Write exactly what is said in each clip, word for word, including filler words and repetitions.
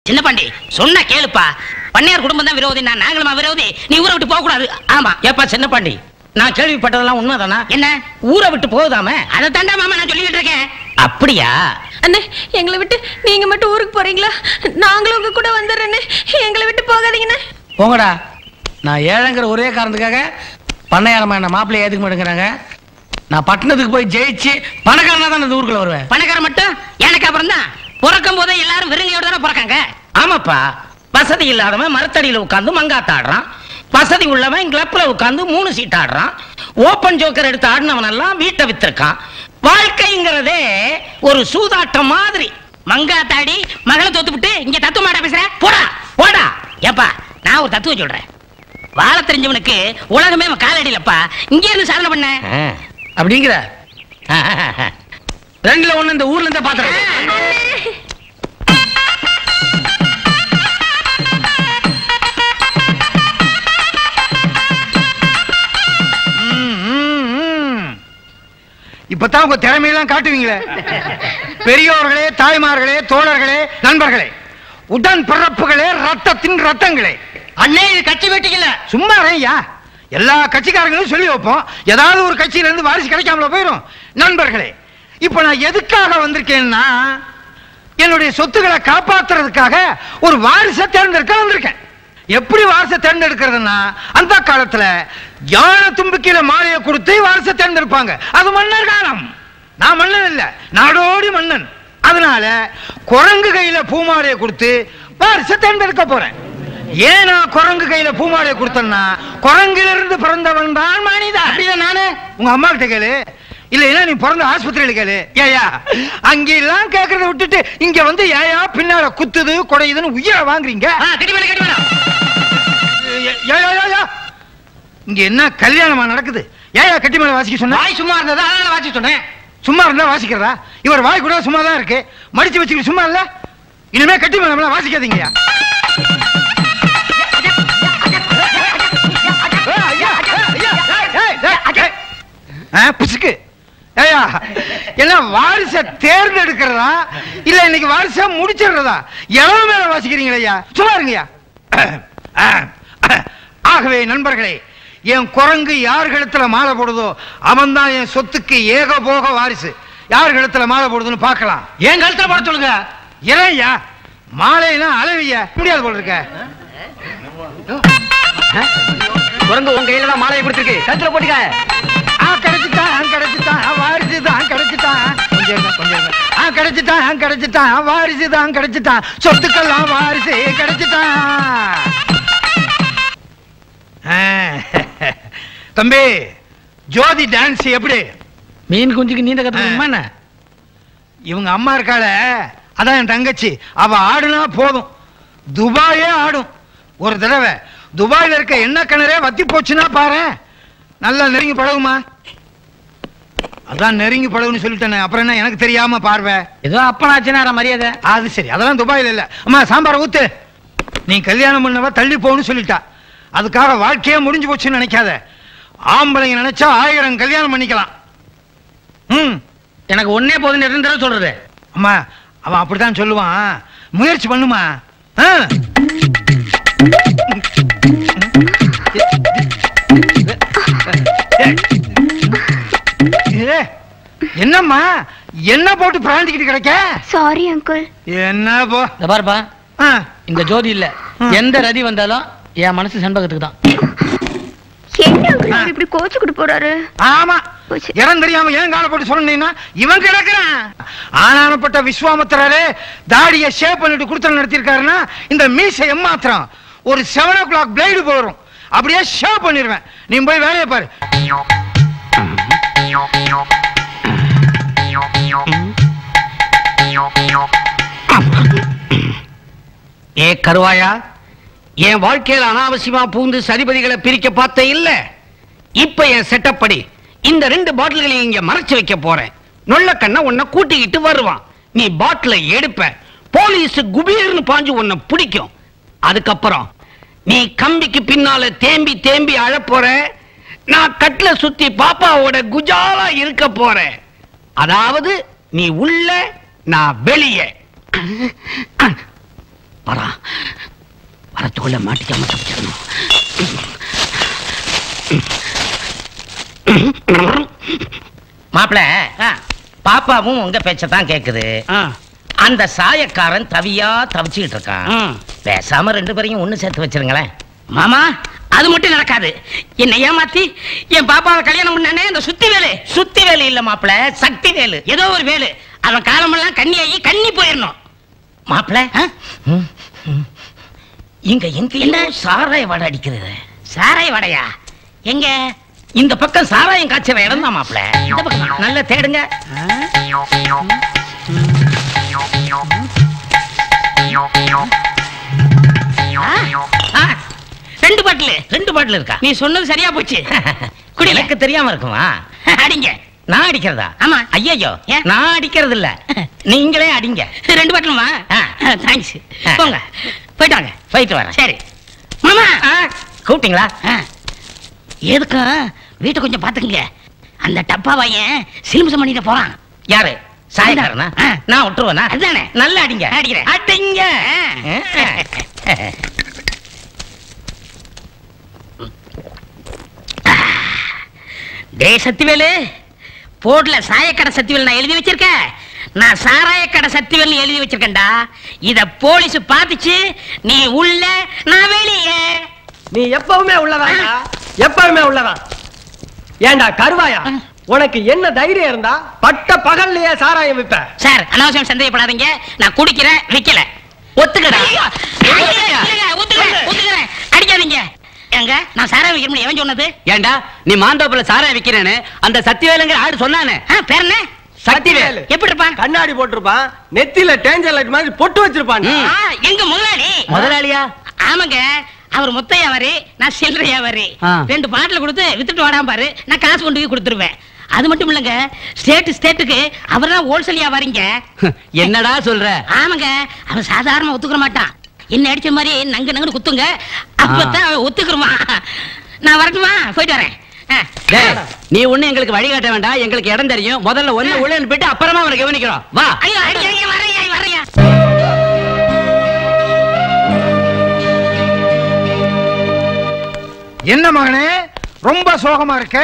சின்ன பாண்டி சொன்ன கேளுப்பா. பண்ணையார் குடும்பம் தான் விரோதி, நான் நாங்களுமா விரோதி. நீ ஊரை விட்டு போக கூடாது. ஆமா. ஏப்பா சின்ன பாண்டி, நான் கேள்விப்பட்டதெல்லாம் உண்மைதானா? என்ன ஊரை விட்டு போகுதாம? அதை தாண்டா மாமா நான் சொல்லிட்டு இருக்கேன். அப்படியா? அண்ணே, எங்களை விட்டு நீங்க மட்டும் ஊருக்கு போறீங்களா? நாங்களும் உங்க கூட வந்துடுறேன்னு. எங்களை விட்டு போகாதீங்கண்ணே. போங்கடா. நான் ஏழைங்கிற ஒரே காரணத்துக்காக பண்ணையாரமா என்ன மாப்பிள்ளைய ஏத்துக்க மாட்டேங்கிறாங்க. நான் பட்டணத்துக்கு போய் ஜெயிச்சு பணக்காரனா தான் இந்த ஊருக்குள்ள வருவேன். பணக்காரன் மட்டும் எனக்கு அப்புறம் தான். பிறக்கும் போதே எல்லாரும் விருங்கையோட தானே பிறக்காங்க. ஆமாப்பா, வசதி இல்லாதவன் மரத்தடியில உட்கார்ந்து மங்காத்த ஆடுறான். வசதி உள்ளவன் கிளப்ல உட்கார்ந்து மூணு சீட் ஆடுறான். ஓப்பன் ஜோக்கர் எடுத்து ஆடினவன் எல்லாம் வீட்டை வித்திருக்கான். வாழ்க்கைங்கிறதே ஒரு சூதாட்டம் மாதிரி. மங்காத்தாடி மகளை தோத்துவிட்டு இங்க தத்துவ மாட்டா பேசுற? போடா போடா. ஏப்பா நான் ஒரு தத்துவம் சொல்றேன். வாழ தெரிஞ்சவனுக்கு உலகமே காலடியிலப்பா. இங்க இருந்து சாதனை பண்ண அப்படிங்கிற ரெண்டுல ஒண்ணு இந்த ஊர்ல இருந்தே பாத்துறேன். இப்பதான் உங்க திறமையெல்லாம் காட்டுவீங்களே. பெரியோர்களே, தாய்மார்களே, தோழர்களே, நண்பர்களே, உடன் பிறப்புகளே, ரத்தத்தின் ரத்தங்களே. அண்ணே, இது கட்சி வெட்டிக்கல. சும்மா ஐயா, எல்லா கட்சிக்காரங்களும் சொல்லி வைப்போம். ஏதாவது ஒரு கட்சியில இருந்து வாரிசு கிடைக்காமல போயிடும். நண்பர்களே, இப்ப நான் எதுக்காக வந்திருக்கேன்னா, என்னுடைய சொத்துக்களை காப்பாத்துறதுக்காக ஒரு வாரிசை தேர்ந்தெடுக்க வந்திருக்கேன். எப்படி வாரிசை தேர்ந்தெடுக்கிறதுனா, அந்த காலத்துல யானை தும்பிக்கையில மாலையை கொடுத்து வாரிசை தேர்ந்தெடுப்பாங்க. அது மன்னர் காலம். நான் மன்னன் இல்ல, நாடோடி மன்னன். அதனால குரங்கு கையில பூமாலையை கொடுத்து வாரிசை தேர்ந்தெடுக்க போறேன். ஏன் நான் குரங்கு கையில பூமாலையை கொடுத்தேன்னா, குரங்கிலிருந்து பிறந்தவன் தான் மனிதன். அப்படிதான் நானு. உங்க அம்மா கிட்ட கேளு, இல்லையா நீ பிறந்த ஆஸ்பத்திரியில கேளு. ஏயா அங்கெல்லாம் கேட்கறத விட்டுட்டு இங்க வந்து ஏயா பின்னால குத்துது குடையுதுன்னு உயிரை வாங்குறீங்க? இங்க என்ன கல்யாணமா நடக்குது? ஏயா கட்டி மேல வாசிக்க சொன்ன? வாய் சும்மா இருந்ததா அதனால வாசிக்க சொன்னேன். சும்மா இருந்தா வாசிக்கிறதா? இவர் வாய் கூட சும்மா தான் இருக்கு, மடிச்சு வச்சுக்கிட்டு சும்மா இல்ல. இனிமே கட்டி மேல வாசிக்காதீங்க. புசுக்கு ஏயா என்ன வாரிசை தேர்ந்தெடுக்கிறதா இல்ல இன்னைக்கு வாரிசை முடிச்சிடுறதா? எவ்வளவு மேல வாசிக்கிறீங்களா? சும்மா இருங்கய்யா. ஆகவே நண்பர்களே, என் குரங்கு யார் கழுத்துல மாலை போடுதோ அவன் தான் என் சொத்துக்கு ஏகபோக வாரிசு. யார் கழுத்துல மாலை போடுதுன்னு பார்க்கலாம். என் கழுத்துல போட சொல்லுங்க. ஏயா மாலைனா அளவிய முடியாது போல இருக்க. குரங்கு உங்க கையில தான் மாலையை கொடுத்துருக்கு, கழுத்துல போட்டுக்க. கிடைச்சிட்டான் கிடைச்சிட்டான் வாரிசுதான் கிடைச்சிட்டான். கொஞ்சம் கொஞ்சம் கிடைச்சிட்டான் கிடைச்சிட்டான் வாரிசுதான் கிடைச்சிட்டான். சொத்துக்கெல்லாம் வாரிசு கிடைச்சிட்டான். தம்பி, ஜோதி டான்ஸ் எப்படி? மீன் குஞ்சுக்கு நீண்ட கத்துக்கணுமா என்ன? இவங்க அம்மா இருக்காள, அதான் என் தங்கச்சி. அவ ஆடுனா போதும், துபாயே ஆடும். ஒரு தடவை துபாயில இருக்க எண்ணெய் கிணறே வத்தி போச்சுன்னா பாரு, நல்லா நெருங்கி பழகுமா. அதான் நெருங்கி பழகுன்னு சொல்லிட்டேன். அப்புறம் என்ன எனக்கு தெரியாம பார்வை? ஏதோ அப்பனாச்சுன்னா மரியாதை. அது சரி, அதெல்லாம் துபாயில இல்ல. அம்மா சாம்பார ஊத்து. நீ கல்யாணம் பண்ணவ தள்ளி போன்னு சொல்லிட்டா, அதுக்காக வாழ்க்கையே முடிஞ்சு போச்சுன்னு நினைக்காத. ஆம்பளைங்க நினைச்சா ஆயிரம் கல்யாணம் பண்ணிக்கலாம். ம், எனக்கு ஒன்னே போதுன்னு ரெண்டு தடவை சொல்றது. அம்மா அவன் அப்படித்தான் சொல்லுவான், முயற்சி பண்ணுமா. என்னம்மா என்ன போட்டு பிராண்டிக்கிட்டு கிடைக்க? Sorry uncle. என்ன போ பாருப்பா, இந்த ஜோதி இல்ல எந்த ரதி வந்தாலும் என் மனசு செண்பகத்துக்கு தான். இப்படி கோச்சுக்கிட்டு போறாரு. ஆமா, இடம் தெரியாம ஏன் கால போட்டு சொன்னீங்கன்னா இவன் கிடக்குறான். ஆனானப்பட்ட விஸ்வாமித்திரரே தாடிய ஷேப் பண்ணிட்டு குடுத்தல் நடத்திருக்காருன்னா இந்த மீசை எம்மாத்திரம் ஒரு செவன் ஓ கிளாக் பிளேடு போடும், அப்படியே ஷேப் பண்ணிடுவேன். நீ போய் வேலையை பாரு. ஏ கருவாயா, என் வாழ்க்கையில அனாவசியமா பூந்து சதிபதிகளை பிரிக்க பார்த்த இல்ல. இப்ப என் செட்டப் படி இந்த ரெண்டு பாட்டில்களையும் இங்க மறைச்சு வைக்க போறேன். நொல்ல கண்ண உன்னை கூட்டிக்கிட்டு வருவான். நீ பாட்டில எடுப்ப, போலீஸ் குபீர்னு பாஞ்சு உன்னை பிடிக்கும். அதுக்கப்புறம் நீ கம்பிக்கு பின்னால தேம்பி தேம்பி அழ போற. நான் கட்ல சுத்தி பாப்பாவோட குஜாலா இருக்க போறேன். அதாவது நீ உள்ள, நான் வெளியே. வரா காட்டுக்குள்ள மாட்டிக்காம தப்பிச்சிடணும். மாப்பிள பாப்பாவும் உங்க பேச்சதான் கேக்குது. அந்த சாயக்காரன் தவியா தவிச்சுக்கிட்டு இருக்கான். பேசாம ரெண்டு பேரையும் ஒண்ணு சேர்த்து வச்சிருங்களேன். மாமா அது மட்டும் நடக்காது. என்ன ஏமாத்தி என் பாப்பாவை கல்யாணம் பண்ணானே அந்த சுத்தி வேலு. சுத்தி வேலு இல்ல மாப்பிள, சக்தி வேலு. ஏதோ ஒரு வேலு. அவன் காலமெல்லாம் கன்னியாகி கன்னி போயிடணும். மாப்பிள இங்க எங்க என்ன சாராய வடை அடிக்கிறது? சாராய வடையா? எங்க? இந்த பக்கம் சாராயம் காய்ச்சற இடம் தான் மாப்பிள. இந்த பக்கம் நல்லா தேடுங்க. ரெண்டு பாட்டில் ரெண்டு பாட்டில் இருக்கா? நீ சொன்னது சரியா போச்சு. குடி. எனக்கு தெரியாம இருக்குமா? அடிங்க. நான் அடிக்கிறதா? ஆமா. ஐயோ நான் அடிக்கிறது இல்ல, நீங்களே அடிங்க. ரெண்டு பாட்டிலுமா? தேங்க்ஸ். போங்க, போயிட்டு வாங்க. போயிட்டு வரேன். சரி மாமா. கூப்பிட்டீங்களா? எதுக்கு? வீட்டை கொஞ்சம் பாத்துக்கங்க. அந்த டப்பா பையன் சிலிம்சம் பண்ணிட்டு போறான். யாரு? சாயக்காரனா? நான் விட்டுருவேனா? அதுதானே. நல்லா அடிங்க. அடிக்கிறேன். அடிங்க. டே சத்திவேலு, போர்ட்ல சாயக்கடை சத்திவேல் நான் எழுதி வச்சிருக்கேன். நான் சாராயக்கடை சத்திவேல் எழுதி வச்சிருக்கேன்டா. இத போலீஸ் பாத்துச்சு, நீ உள்ள நான் வெளியே. நீ எப்பவுமே உள்ளதான், எப்பவுமே உள்ளதான். ஏண்டா கருவாயா, உனக்கு என்ன தைரியம் இருந்தா பட்ட பகல்லையே சாராயம் விப்ப? சார் அனாவசியம் சந்தேகப்படாதீங்க, நான் குடிக்கிறேன், விக்கல. ஒத்துக்கடா. ஒத்துக்கிறேன், ஒத்துக்கிறேன். அடிக்காதீங்க. எங்க நான் சாராயம் விக்கிறேன் எவன் சொன்னது? ஏண்டா நீ மாந்தோப்புல சாராயம் விக்கிறேன்னு அந்த சத்திவேலுங்கிற ஆடு சொன்னானே. பேர் என்ன? சத்திவேல். எப்படி இருப்பான்? கண்ணாடி போட்டிருப்பான், நெத்தில டேஞ்சர் லைட் மாதிரி பொட்டு வச்சிருப்பான். எங்க முதலாளி? முதலாளியா? ஆமாங்க, அவர் மொத்த வியாபாரி, நான் சில்லறை வியாபாரி. ரெண்டு பாட்டில் கொடுத்து வித்துட்டு வாடாம பாரு, நான் காசு கொண்டு போய் கொடுத்துருவேன். அது மட்டும் இல்லங்க, ஸ்டேட் ஸ்டேட்டுக்கு அவர் தான் ஹோல்சேல் வியாபாரிங்க. என்னடா சொல்ற? ஆமாங்க, அவன் சாதாரண ஒத்துக்கிற மாட்டான். என்ன அடிச்ச மாதிரி நங்கு நங்கு குத்துங்க, அப்பதான் ஒத்துக்கிறமா. நான் வரட்டுமா? போயிட்டு வரேன். நீ ஒண்ணு எங்களுக்கு வழிகாட்ட வேண்டாம், எங்களுக்கு இடம் தெரியும். முதல்ல ஒண்ணு உள்ள போயிட்டு அப்புறமா அவனை கவனிக்கிறோம். வா. ஐயோ அடிக்க வரையா வரையா. என்ன மகனே ரொம்ப சோகமா இருக்க?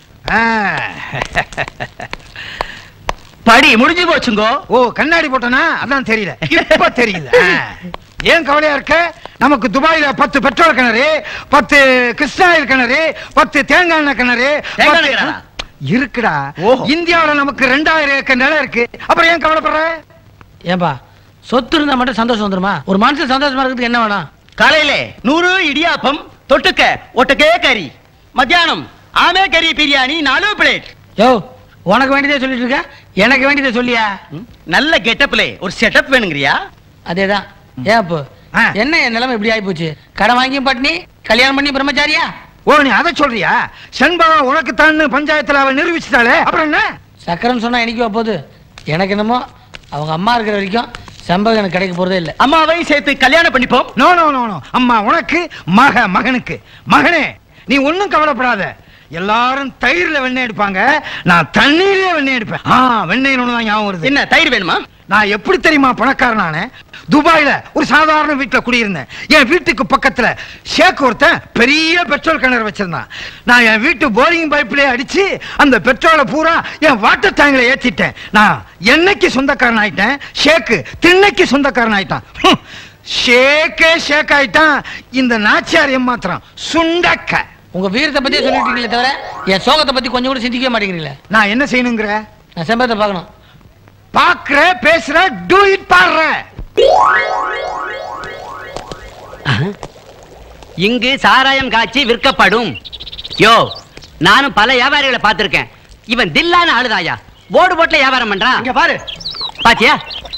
படி முடிஞ்சு போச்சுங்கோ. ஓ கண்ணாடி போட்டனா? அதான் தெரியல, இப்ப தெரியுது. ஏன் கவலையா இருக்க? நமக்கு துபாயில பத்து பெட்ரோல் கிணறு, பத்து கிருஷ்ணாயில் கிணறு, பத்து தேங்காய் எண்ணெய் கிணறு இருக்குடா. இந்தியாவில நமக்கு ரெண்டாயிரம் ஏக்கர் நிலம் இருக்கு. அப்புறம் ஏன் கவலைப்படுற? ஏன்பா சொத்து இருந்தா மட்டும் சந்தோஷம் வந்துருமா? ஒரு மனுஷன் சந்தோஷமா இருக்கிறதுக்கு என்ன வேணும்? காலையில நூறு இடியாப்பம், தொட்டுக்க ஒட்டக்கே கறி, மத்தியானம் ஆமே கறி பிரியாணி நாலு பிளேட். யோ உனக்கு வேண்டியதே சொல்லிட்டு இருக்க, எனக்கு வேண்டியதே சொல்லியா? நல்ல கெட்டப்ல ஒரு செட்டப் வேணுங்கிறியா? அதேதான். ஏன் அப்போ என்ன என் நிலைமை இப்படி ஆகி போச்சு? கடன் வாங்கியும் பட்டினி, கல்யாணம் பண்ணி பிரம்மச்சாரியா? ஓ நீ அதை சொல்றியா? செண்பகம் உனக்கு தான் பஞ்சாயத்துல அவ நிரூபிச்சுட்டாளே, அப்புறம் என்ன? சக்கரம் சொன்னா எனக்கு போகுது. எனக்கு என்னமோ அவங்க அம்மா இருக்கிற வரைக்கும் செம்பகம் எனக்கு கிடைக்க போறதே இல்லை. அம்மாவையும் சேர்த்து கல்யாணம் பண்ணிப்போம். No no no no. அம்மா உனக்கு, மக மகனுக்கு. மகனே நீ ஒன்னும் கவலைப்படாத. எல்லாரும் தயிர்ல வெண்ணெய் எடுப்பாங்க, நான் தண்ணீர்ல வெண்ணெய் எடுப்பேன். ஆ வெண்ணெய் ஒண்ணுதான் ஞாபகம் வருது. என்ன தயிர் வேணுமா? நான் எப்படி தெரியுமா பணக்காரனானே? துபாயில ஒரு சாதாரண வீட்டுல குடியிருந்தேன். என் வீட்டுக்கு பக்கத்துல ஷேக் ஒருத்தன் பெரிய பெட்ரோல் கிணறு வச்சிருந்தான். நான் என் வீட்டு போரிங் பைப்லயே அடிச்சு அந்த பெட்ரோலை பூரா என் வாட்டர் டேங்க்ல ஏத்திட்டேன். நான் என்னைக்கு சொந்தக்காரன் ஆயிட்டேன், ஷேக்கு திண்ணைக்கு சொந்தக்காரன் ஆயிட்டான். ஷேக்கே ஷேக் ஆயிட்டான். இந்த நாச்சியார் ஏமாத்திரம் சுண்டக்க. உங்க வீரத்தை பத்தி சொல்லிட்டீங்களே தவிர என் சோகத்தை பத்தி கொஞ்சம் கூட சிந்திக்க மாட்டேங்கிறீங்களே. நான் என்ன செய்யணுங்கிற? நான் செம்பகத்தை பார்க்கணும். பாக்குற, பேசுற, டூ இட் பாடுற. இங்கு சாராயம் காய்ச்சி விற்கப்படும். யோ நானும் பல வியாபாரிகளை பார்த்திருக்கேன். இவன் தில்லான ஆளுதாயா, போர்டு போட்ல வியாபாரம் பண்றான். இங்க பாரு, பாத்தியா?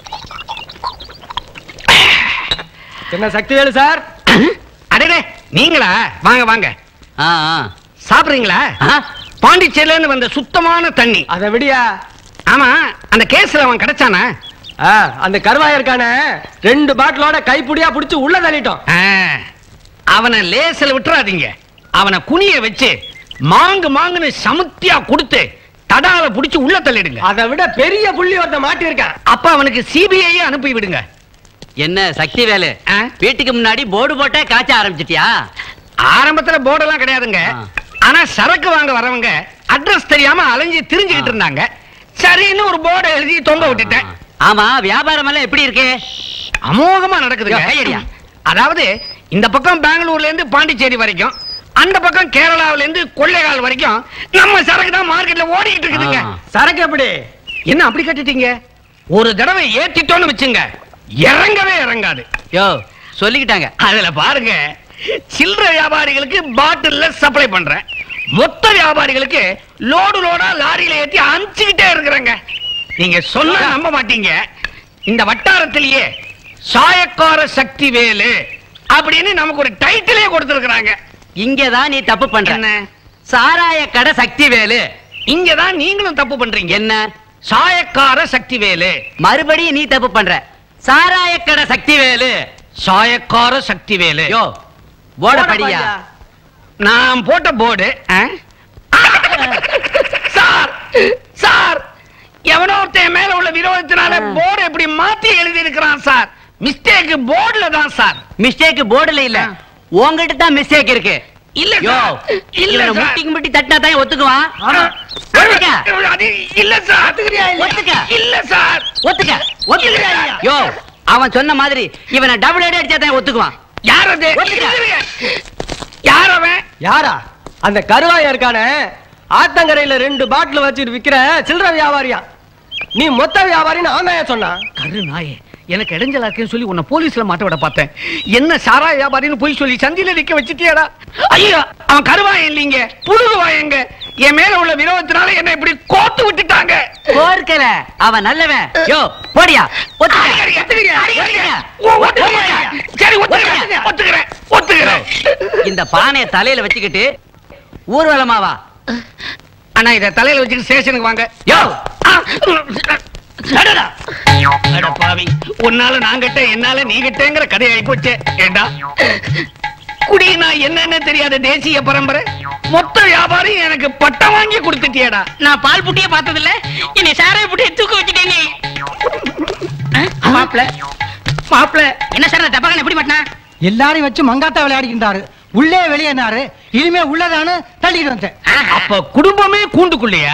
என்ன சக்திவேலு சார்? அடடே நீங்களா? வாங்க வாங்க. சாப்பிடுறீங்களா? பாண்டிச்சேரியில இருந்து வந்த சுத்தமான தண்ணி. அதை விடியா. ஆமா அந்த கேஸ்ல அவன் கிடைச்சானா? அந்த கருவாயிருக்கான ரெண்டு பாட்டிலோட கைப்புடியா புடிச்சு உள்ள தள்ளிட்டோம். அவனை லேசில விட்டுறாதீங்க. அவனை குனிய வச்சு மாங்கு மாங்குன்னு சமுத்தியா கொடுத்து தடால புடிச்சு உள்ள தள்ளிடுங்க. அதை விட பெரிய புள்ளி ஒருத்த மாட்டி இருக்கான். அப்ப அவனுக்கு சிபிஐ அனுப்பி விடுங்க. என்ன சக்தி வேலு, வீட்டுக்கு முன்னாடி போர்டு போட்டே காய்ச்ச ஆரம்பிச்சிட்டியா? ஆரம்பத்துல போர்டெல்லாம் கிடையாதுங்க. ஆனா சரக்கு வாங்க வரவங்க அட்ரஸ் தெரியாம அலைஞ்சு திரிஞ்சுக்கிட்டு இருந்தாங்க. சரின்னு ஒரு போர்டை எழுதி தொங்க விட்டுட்டேன். ஆமா, வியாபாரம் எல்லாம் எப்படி இருக்கு? அமோகமா நடக்குதுங்க. அதாவது இந்த பக்கம் பெங்களூர்ல இருந்து பாண்டிச்சேரி வரைக்கும், அந்த பக்கம் கேரளாவில இருந்து கொள்ளைகால் வரைக்கும் நம்ம சரக்கு தான் மார்க்கெட்ல ஓடிக்கிட்டு இருக்குதுங்க. சரக்கு எப்படி? என்ன அப்படி கட்டிட்டீங்க? ஒரு தடவை ஏத்திட்டோன்னு வச்சுங்க, இறங்கவே இறங்காது. யோ சொல்லிக்கிட்டாங்க. அதுல பாருங்க, சில்லறை வியாபாரிகளுக்கு பாட்டில்ல சப்ளை பண்றேன், மொத்த வியாபாரிகளுக்கு லோடு லோடா லாரியில ஏத்தி அனுப்பிச்சுக்கிட்டே இருக்கிறேங்க. நீங்க சொன்னா நம்ப மாட்டீங்க, இந்த வட்டாரத்திலேயே சாயக்கார சக்தி வேலு அப்படின்னு நமக்கு ஒரு டைட்டிலே கொடுத்திருக்கிறாங்க. இங்கதான் நீ தப்பு பண்ற. என்ன? சாராய கடை சக்தி வேலு. இங்கதான் நீங்களும் தப்பு பண்றீங்க. என்ன? சாயக்கார சக்தி வேலு. மறுபடியும் நீ தப்பு பண்ற. சாராய கடை சக்தி வேலு. சாயக்கார சக்தி வேலு. யோ போர்ட படியா? நான் போட்ட போர்டு. சார் சார், எவனோ ஒருத்தன் மேல உள்ள விரோதத்தினால போர்டு எப்படி மாத்தி எழுதி இருக்கிறான் சார். மிஸ்டேக் போர்டுல தான் சார். மிஸ்டேக் போர்டுல இல்ல, உங்ககிட்ட தான் மிஸ்டேக் இருக்கு. இல்ல யோ இல்ல இல்ல, முட்டிக்கு முட்டி தட்டினா தான் ஒத்துக்குவான். ஒத்துக்க. அது இல்ல சார். ஒத்துக்க. இல்ல சார். ஒத்துக்க. ஒத்துக்க. யோ அவன் சொன்ன மாதிரி இவனை டபுள் அடி அடிச்சா தான் ஒத்துக்குவான். யார் அது? யார் அவன்? யாரா? அந்த கருவாயா இருக்கானே, ஆத்தங்கரையில ரெண்டு பாட்டில் வச்சுட்டு விக்கிற சில்லறை வியாபாரியா. நீ மொத்த வியாபாரின்னு ஆனாயா சொன்னா? கரு நாயே, எனக்கு இடைஞ்சலா இருக்குன்னு சொல்லி உன்னை போலீஸ்ல மாட்ட விட பார்த்தேன். என்ன சாரா வியாபாரின்னு போய் சொல்லி சந்தியில நிக்க வச்சிட்டியாடா? ஐயோ, அவன் கருவாயன் இல்லீங்க, புழுகுவாயங்க. என் மேல உள்ள விரோதத்தினால என்ன இப்படி கோத்து விட்டுட்டாங்க. கோர்க்கல, அவன் நல்லவன். யோ போடியா. ஒத்துக்க. சரி ஒத்துக்கிறேன் ஒத்துக்கிறேன் ஒத்துக்கிறேன். இந்த பானைய தலையில வச்சுக்கிட்டு ஊர்வலமாவா? அண்ணா இத தலையில வச்சுட்டு ஸ்டேஷனுக்கு வாங்க. யோ பாவி, உன்னால நான் கிட்ட என்னால நீ கிட்டங்கிற கதை ஆகி போச்சு. ஏண்டா குடினா என்னன்னு தெரியாத தேசிய பரம்பரை மொத்த வியாபாரி எனக்கு பட்டம் வாங்கி கொடுத்துட்டியடா. நான் பால் புட்டியே பார்த்தது இல்ல, என்னை சாராய புட்டியை தூக்க வச்சுட்டேனே. மாப்ள மாப்ள என்ன சார் தப்பாக எப்படி மாட்டினா? எல்லாரையும் வச்சு மங்காத்தா விளையாடிக்கிட்டாரு. உள்ளே வெளியேனாரு, இனிமே உள்ளதானு தள்ளிட்டு வந்தேன். அப்ப குடும்பமே கூண்டுக்குள்ளையா?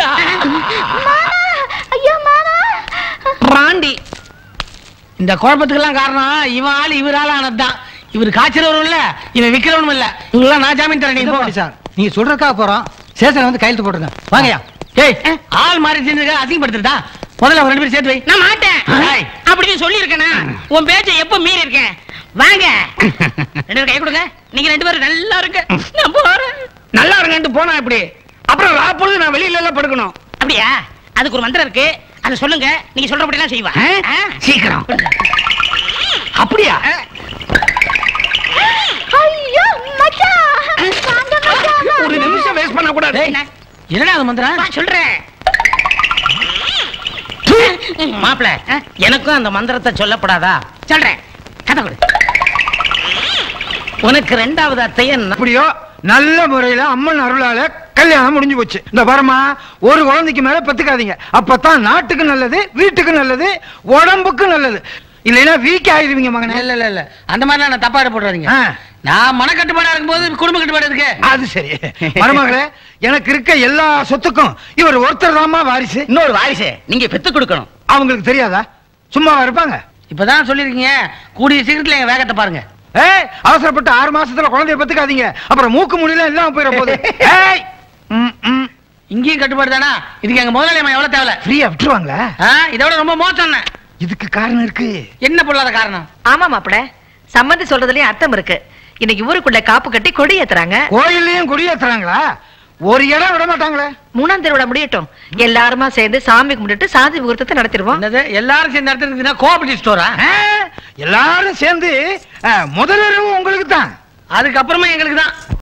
ராண்டி இந்த குழப்பத்துக்கெல்லாம் காரணம் இவன் ஆள் இவரால ஆனதுதான். இவர் காய்ச்சலவரும் இல்ல, இவன் விக்கிறவனும் இல்ல. இவங்கெல்லாம் நான் ஜாமீன் தரேன். நீங்க போங்க சார். நீங்க சொல்றதுக்காக போறோம். சேசன் வந்து கையெழுத்து போட்டுங்க. வாங்கயா. ஏய் ஆள் மாறி செஞ்சதுக்கு அசிங்கப்படுத்துறதா? முதல்ல ரெண்டு பேரும் சேர்த்து வை. நான் மாட்டேன் அப்படின்னு சொல்லி இருக்கேனா? உன் பேச்சை எப்ப மீறி இருக்கேன்? வாங்க ரெண்டு பேரும் கை கொடுங்க. நீங்க ரெண்டு பேரும் நல்லா இருக்கு. நான் போறேன். நல்லா இருங்கன்ட்டு போனா இப்படி அப்புறம் ராப்பொழுது நான் வெளியில எல்லாம் படுக்கணும். அப்படியா? அதுக்கு ஒரு மந்திரம் இருக்கு, அதை சொல்லுங்க. நீங்க சொல்றபடிலாம் செய்வா. சீக்கிரம். அப்படியா? ஒரு நிமிஷம் வேஸ்ட் பண்ண கூடாது. என்னடா அது மந்திரம்? சொல்றேன் மாப்பிள, எனக்கும் அந்த மந்திரத்தை சொல்லப்படாதா? சொல்றேன். கதை கொடு. உனக்கு ரெண்டாவது அத்தையன் அப்படியோ நல்ல முறையில அம்மன் அருளால கல்யாணம் முடிஞ்சு போச்சு. இந்த வரமா ஒரு குழந்தைக்கு மேல பெத்துக்காதீங்க. அப்பதான் நாட்டுக்கு நல்லது, வீட்டுக்கு நல்லது, உடம்புக்கு நல்லது. இல்லைன்னா வீக் ஆயிடுவீங்க மகனே. இல்ல இல்ல இல்ல, அந்த மாதிரி நான் தப்பா போடுறீங்க. நான் மனக்கட்டுப்பாடா இருக்கும்போது குடும்ப கட்டுப்பாடு இருக்கு. அது சரி. மருமகளே, எனக்கு இருக்க எல்லா சொத்துக்கும் இவர் ஒருத்தர் தாமா வாரிசு. இன்னொரு வாரிசு நீங்க பெத்து கொடுக்கணும். அவங்களுக்கு தெரியாதா? சும்மாவா இருப்பாங்க? இப்பதான் சொல்லிருக்கீங்க, கூடிய சீக்கிரத்துல எங்க வேகத்தை பாருங்க. ஏய், அவசரப்பட்டு ஆறு மாசத்துல குழந்தைய பெத்துக்காதீங்க. அப்புறம் மூக்கு முடியல எல்லாம் போயிட போகுது. ஏய், இங்கேயும் கட்டுப்பாடு தானா? இதுக்கு எங்க முதலாளி எவ்வளவு தேவை? ஃப்ரீயா விட்டுருவாங்களா? இதோட ரொம்ப மோசம். இதுக்கு காரணம் இருக்கு. என்ன பொருளாத காரணம்? ஆமா மாப்பிள, சம்மந்தி சொல்றதுலயும் அர்த்தம் இருக்கு. இன்னைக்கு ஊருக்குள்ள காப்பு கட்டி கொடி ஏத்துறாங்க. கோயிலையும் கொடி ஏத்துறாங்களா? ஒரு இடம் விட மாட்டாங்களே. மூணாம் திருவிழா முடியட்டும், எல்லாருமா சேர்ந்து சாமி கும்பிட்டு சாந்தி முகூர்த்தத்தை நடத்திடுவோம். எல்லாரும் சேர்ந்து நடத்துறதுன்னா கோஆபரேட்டிவ் ஸ்டோரா? எல்லாரும் சேர்ந்து முதலிரவு உங்களுக்கு தான், அதுக்கப்புறமா எங்களுக்கு தான்.